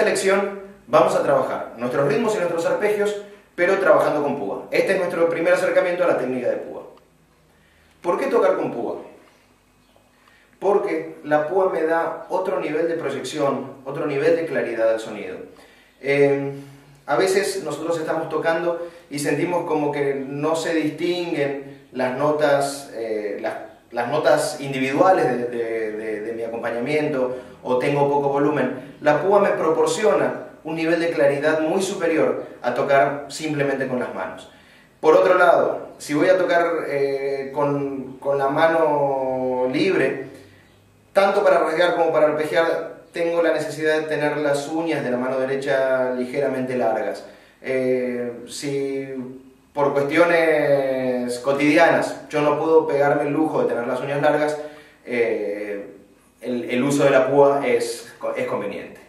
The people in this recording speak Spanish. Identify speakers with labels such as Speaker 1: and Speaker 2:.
Speaker 1: lección vamos a trabajar nuestros ritmos y nuestros arpegios, pero trabajando con púa. Este es nuestro primer acercamiento a la técnica de púa. ¿Por qué tocar con púa? Porque la púa me da otro nivel de proyección, otro nivel de claridad al sonido. A veces nosotros estamos tocando y sentimos como que no se distinguen las notas individuales de mi acompañamiento, o tengo poco volumen. La púa me proporciona un nivel de claridad muy superior a tocar simplemente con las manos. Por otro lado, si voy a tocar con la mano libre, tanto para rasgar como para arpegiar, tengo la necesidad de tener las uñas de la mano derecha ligeramente largas. Si por cuestiones cotidianas yo no puedo pegarme el lujo de tener las uñas largas, el uso de la púa es conveniente.